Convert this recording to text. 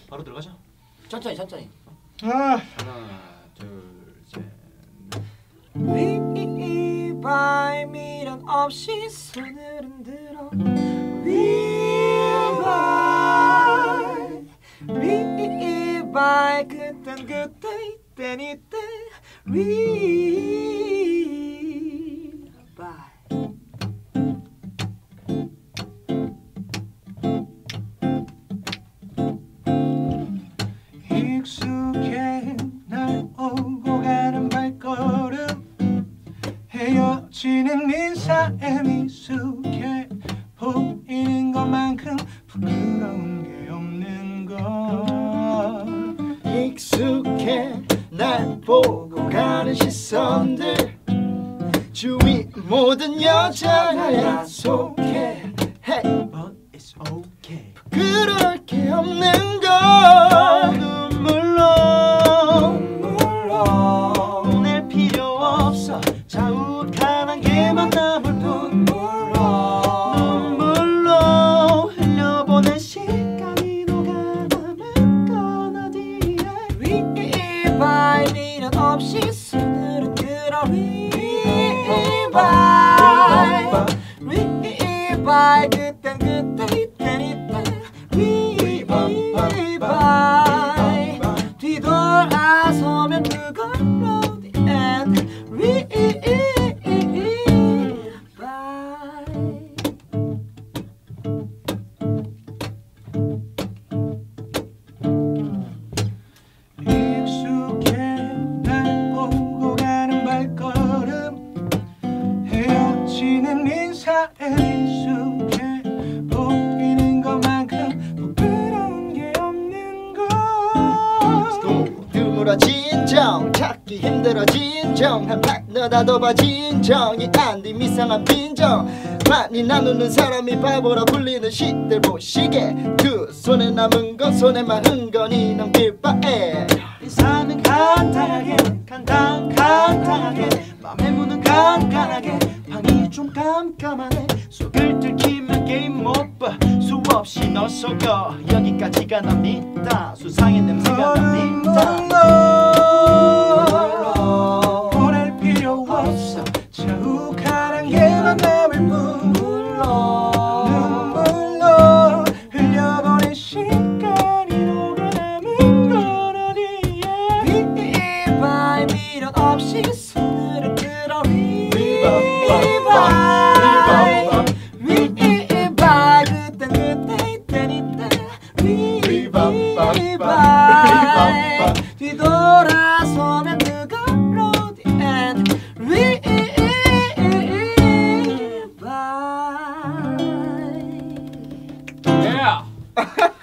바로 들어가자. 천천히 천천히. 하나, 둘, 셋. 위바이 미련 없이 손을 흔들어 위바이 위바이 그땐 그때 이땐 이때 위바이 익숙해 날 오고 가는 발걸음 헤어지는 인사에 미숙해 보이는 것만큼 부끄러운 게 없는 걸 익숙해 날 보고 가는 시선들 주위 모든 여자가 약속해 Hey, but it's okay 부끄러울 게 없는 걸 눈물로 보낼 필요 없어 자욱한 개만 남을 뿐 눈물로 흘려보낸 시간이 녹아남은 건 어디에 위바이 미련 없이 손을 흔들어 위바이 위바이 그땐 그때 이땐 이때 위바이 뒤돌아서면 그걸로 the end 위바이 익숙해 날 오고 가는 발걸음 헤어지는 인사에 익숙해 보이는 것만큼 부끄러운 게 없는 걸 드물어진 정 찾기 힘들어진 정 한 파트너 다둬봐 진정이 안 돼 미상한 빈정 많이 나누는 사람이 바보라 불리는 시들 보시게 두 손에 남은 건 손에만 흥건히 넘길 바에 인사는 간단하게 간단하게 맘의 문은 깐깐하게 방이 좀 깜깜하네 속을 들키면 게임 못봐 수없이 널 속여 여기까지가 납니다 수상의 냄새가 납니다 보낼 필요 없어 자욱한 개만 남을 뿐 눈물로 흘려보낸 시간이 녹아남은 건 어디에 위바이 미련 없이 손을 흔들어 위바이 위바이 그땐 그때 이땐 이때 위바이 뒤돌아서면 그걸로 the end 위바이 Yeah.